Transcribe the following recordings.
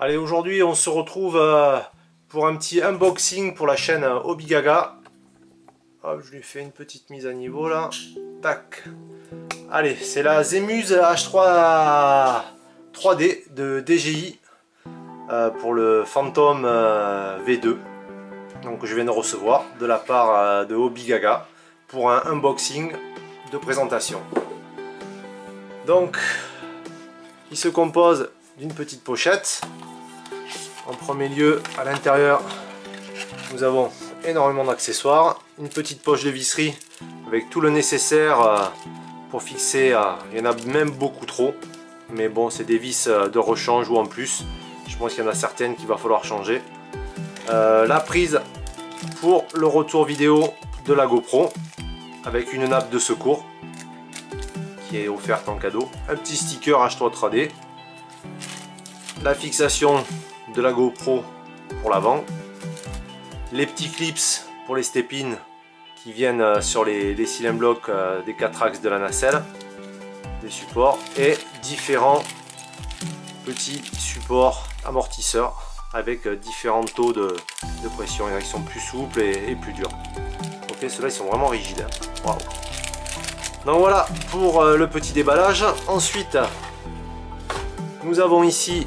Allez, aujourd'hui on se retrouve pour un petit unboxing pour la chaîne Obigaga. Hop, je lui fais une petite mise à niveau là. Tac. Allez, c'est la Zemuse H3 3D de DJI pour le Phantom V2. Donc je viens de recevoir de la part de Obigaga pour un unboxing de présentation. Donc il se compose d'une petite pochette. En premier lieu, à l'intérieur, nous avons énormément d'accessoires, une petite poche de visserie avec tout le nécessaire pour fixer, il y en a même beaucoup trop, mais bon, c'est des vis de rechange ou en plus, je pense qu'il y en a certaines qu'il va falloir changer. La prise pour le retour vidéo de la GoPro avec une nappe de secours qui est offerte en cadeau, un petit sticker H3 3D, la fixation de la GoPro pour l'avant, les petits clips pour les step-in qui viennent sur les cylindres blocs des 4 axes de la nacelle, des supports et différents petits supports amortisseurs avec différents taux de pression. Il y en a qui sont plus souples et plus durs. Ok, ceux-là ils sont vraiment rigides. Waouh. Donc voilà pour le petit déballage. Ensuite, nous avons ici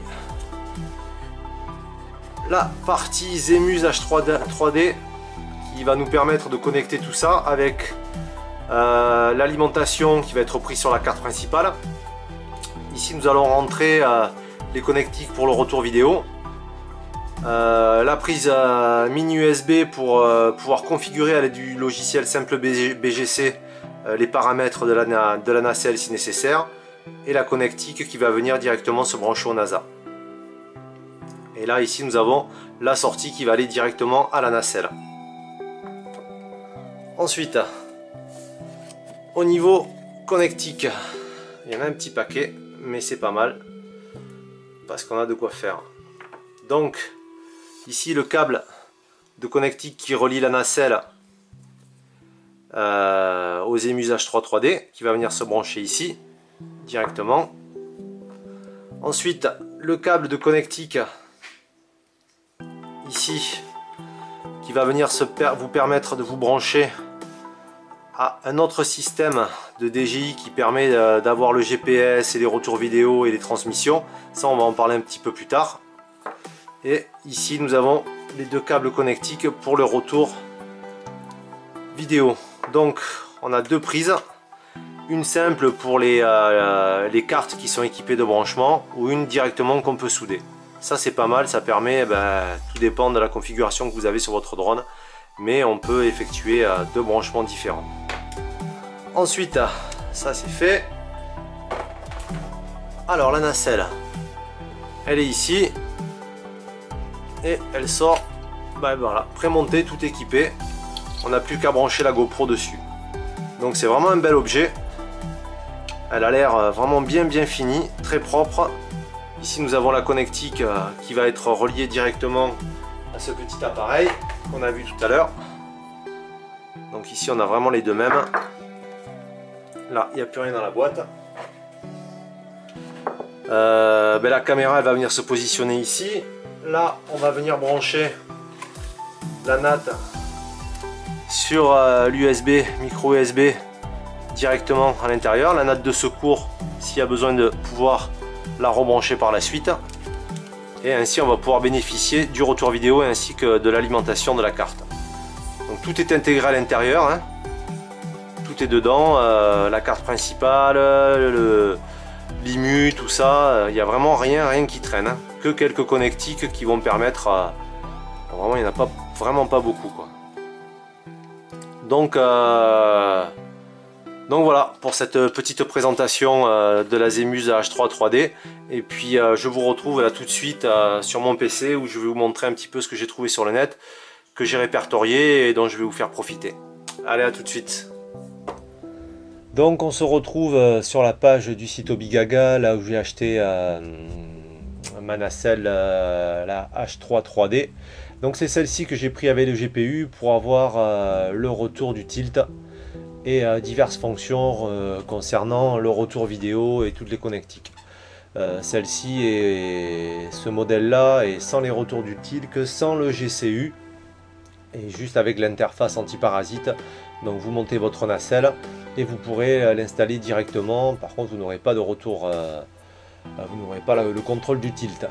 la partie Zemuse H3 3D qui va nous permettre de connecter tout ça avec l'alimentation qui va être prise sur la carte principale. Ici nous allons rentrer les connectiques pour le retour vidéo, la prise mini USB pour pouvoir configurer à l'aide du logiciel simple BGC les paramètres de la nacelle si nécessaire, et la connectique qui va venir directement se brancher au NASA. Et là, ici, nous avons la sortie qui va aller directement à la nacelle. Ensuite, au niveau connectique, il y en a un petit paquet, mais c'est pas mal, parce qu'on a de quoi faire. Donc, ici, le câble de connectique qui relie la nacelle aux Zemuse H3 3D, qui va venir se brancher ici, directement. Ensuite, le câble de connectique ici qui va venir vous permettre de vous brancher à un autre système de DJI qui permet d'avoir le GPS et les retours vidéo et les transmissions. Ça, on va en parler un petit peu plus tard. Et ici, nous avons les deux câbles connectiques pour le retour vidéo. Donc, on a deux prises. Une simple pour les cartes qui sont équipées de branchements, ou une directement qu'on peut souder. Ça c'est pas mal, ça permet, tout dépend de la configuration que vous avez sur votre drone, mais on peut effectuer deux branchements différents. Ensuite, ça c'est fait. Alors la nacelle, elle est ici, et elle sort, voilà, prémontée, tout équipé. On n'a plus qu'à brancher la GoPro dessus. Donc c'est vraiment un bel objet. Elle a l'air vraiment bien finie, très propre. Ici nous avons la connectique qui va être reliée directement à ce petit appareil qu'on a vu tout à l'heure. Donc ici on a vraiment les deux mêmes. Là il n'y a plus rien dans la boîte. La caméra elle va venir se positionner ici. Là on va venir brancher la natte sur l'USB, micro USB directement à l'intérieur. La natte de secours s'il y a besoin de pouvoir la rebrancher par la suite, et ainsi on va pouvoir bénéficier du retour vidéo ainsi que de l'alimentation de la carte. Donc tout est intégré à l'intérieur, hein. Tout est dedans, la carte principale, l'IMU, tout ça, il n'y a vraiment rien qui traîne, hein. Que quelques connectiques qui vont permettre, vraiment il n'y en a vraiment pas beaucoup quoi. Donc voilà pour cette petite présentation de la Zemuse H3 3D, et puis je vous retrouve là tout de suite sur mon PC où je vais vous montrer un petit peu ce que j'ai trouvé sur le net, que j'ai répertorié et dont je vais vous faire profiter. Allez, à tout de suite. Donc on se retrouve sur la page du site Obigaga, là où j'ai acheté ma nacelle, la H3 3D. Donc c'est celle-ci que j'ai pris avec le GPU pour avoir le retour du tilt et diverses fonctions concernant le retour vidéo et toutes les connectiques. Celle-ci et ce modèle-là est sans les retours du tilt, sans le GCU et juste avec l'interface anti-parasite. Donc vous montez votre nacelle et vous pourrez l'installer directement. Par contre, vous n'aurez pas de retour, vous n'aurez pas le contrôle du tilt.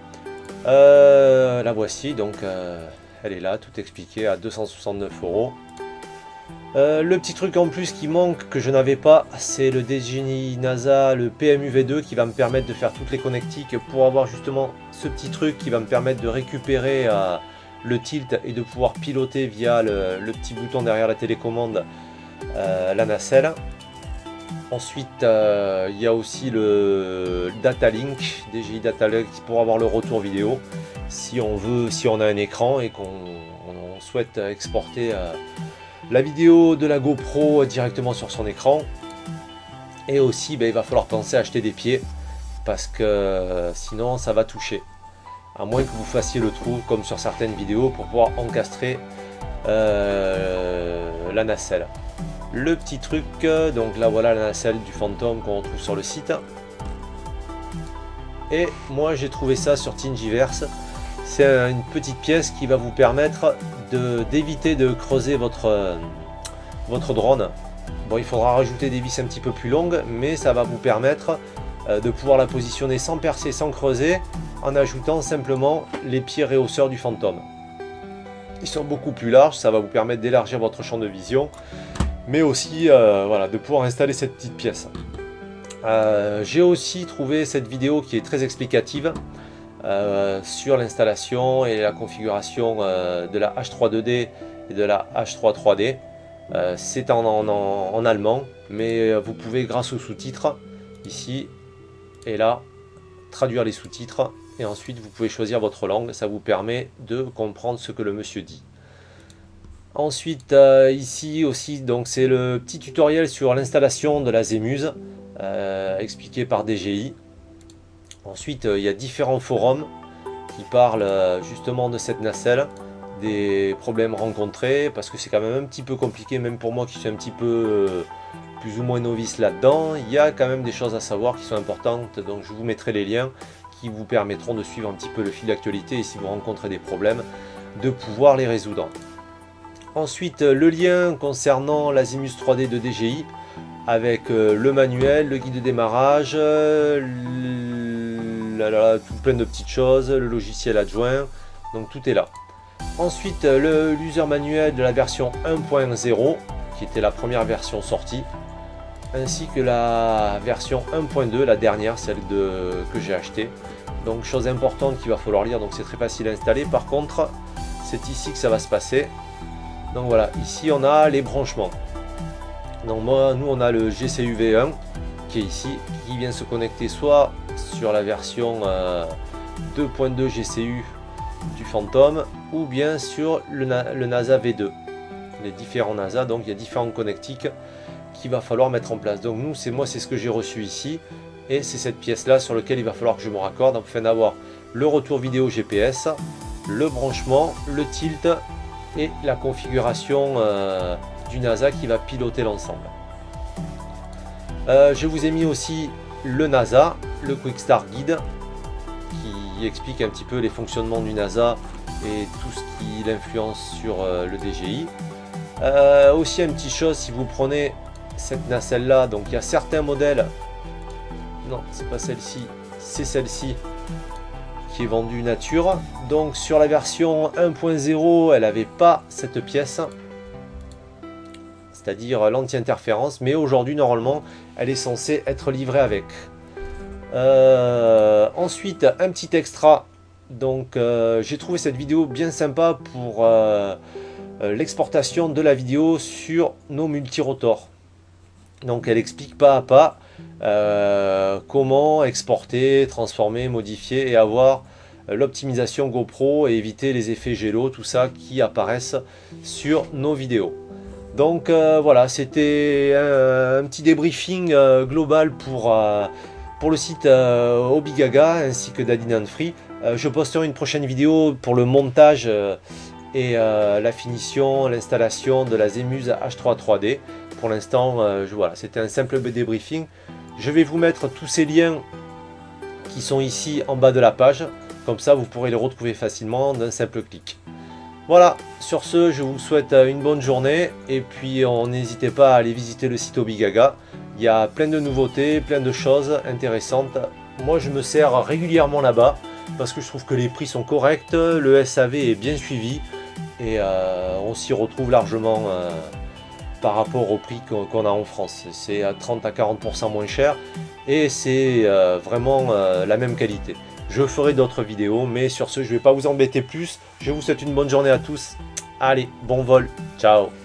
La voici, donc elle est là, tout expliqué à 269 €. Le petit truc en plus qui manque, que je n'avais pas, c'est le DJI NASA, le PMU V2 qui va me permettre de faire toutes les connectiques pour avoir justement ce petit truc qui va me permettre de récupérer le tilt et de pouvoir piloter via le petit bouton derrière la télécommande la nacelle. Ensuite, il y a aussi le Datalink, DJI Datalink pour avoir le retour vidéo si on a un écran et qu'on souhaite exporter la vidéo de la GoPro directement sur son écran. Et aussi, il va falloir penser à acheter des pieds parce que sinon ça va toucher. À moins que vous fassiez le trou comme sur certaines vidéos pour pouvoir encastrer la nacelle. Le petit truc, donc là voilà la nacelle du Phantom qu'on retrouve sur le site. Et moi j'ai trouvé ça sur Thingiverse. C'est une petite pièce qui va vous permettre d'éviter de creuser votre drone. Bon, il faudra rajouter des vis un petit peu plus longues, mais ça va vous permettre de pouvoir la positionner sans percer, sans creuser, en ajoutant simplement les pieds réhausseurs du Phantom. Ils sont beaucoup plus larges, ça va vous permettre d'élargir votre champ de vision, mais aussi voilà, de pouvoir installer cette petite pièce. J'ai aussi trouvé cette vidéo qui est très explicative sur l'installation et la configuration de la H3 2D et de la H3 3D. C'est en allemand, mais vous pouvez, grâce aux sous-titres, ici et là, traduire les sous-titres et ensuite vous pouvez choisir votre langue. Ça vous permet de comprendre ce que le monsieur dit. Ensuite, ici aussi, donc c'est le petit tutoriel sur l'installation de la Zemuse, expliqué par DJI. Ensuite, il y a différents forums qui parlent justement de cette nacelle, des problèmes rencontrés, parce que c'est quand même un petit peu compliqué, même pour moi qui suis un petit peu plus ou moins novice là-dedans. Il y a quand même des choses à savoir qui sont importantes, donc je vous mettrai les liens qui vous permettront de suivre un petit peu le fil d'actualité et si vous rencontrez des problèmes, de pouvoir les résoudre. Ensuite, le lien concernant la Zemuse 3D de DJI, avec le manuel, le guide de démarrage, tout plein de petites choses, le logiciel adjoint, donc tout est là. Ensuite, l'user manuel de la version 1.0, qui était la première version sortie, ainsi que la version 1.2, la dernière, celle que j'ai achetée. Donc chose importante qu'il va falloir lire, donc c'est très facile à installer. Par contre, c'est ici que ça va se passer. Donc voilà, ici on a les branchements. Donc nous on a le GCU V1 qui est ici, qui vient se connecter soit sur la version 2.2 GCU du Phantom ou bien sur le NASA V2. Les différents NASA, donc il y a différentes connectiques qu'il va falloir mettre en place. Donc nous, c'est ce que j'ai reçu ici et c'est cette pièce là sur laquelle il va falloir que je me raccorde afin d'avoir le retour vidéo GPS, le branchement, le tilt et la configuration du NASA qui va piloter l'ensemble. Je vous ai mis aussi le NASA, le Quick Start Guide qui explique un petit peu les fonctionnements du NASA et tout ce qui l'influence sur le DJI. Aussi une petite chose, si vous prenez cette nacelle là, donc il y a certains modèles, non c'est pas celle-ci, c'est celle-ci qui est vendue nature. Donc sur la version 1.0 elle n'avait pas cette pièce, c'est-à-dire l'anti-interférence, mais aujourd'hui normalement elle est censée être livrée avec. Ensuite un petit extra, donc j'ai trouvé cette vidéo bien sympa pour l'exportation de la vidéo sur nos multirotors. Donc elle explique pas à pas comment exporter, transformer, modifier et avoir l'optimisation GoPro et éviter les effets gélo, tout ça qui apparaissent sur nos vidéos. Donc voilà, c'était un petit débriefing global pour le site Obigaga ainsi que Daddy Free. Je posterai une prochaine vidéo pour le montage et la finition, l'installation de la Zemuse H3 3D. Pour l'instant, voilà, c'était un simple débriefing. Je vais vous mettre tous ces liens qui sont ici en bas de la page. Comme ça, vous pourrez les retrouver facilement d'un simple clic. Voilà, sur ce, je vous souhaite une bonne journée. Et puis, n'hésitez pas à aller visiter le site Obigaga. Il y a plein de nouveautés, plein de choses intéressantes. Moi, je me sers régulièrement là-bas parce que je trouve que les prix sont corrects, le SAV est bien suivi et on s'y retrouve largement par rapport au prix qu'on a en France. C'est à 30 à 40% moins cher et c'est vraiment la même qualité. Je ferai d'autres vidéos, mais sur ce, je ne vais pas vous embêter plus. Je vous souhaite une bonne journée à tous. Allez, bon vol, ciao!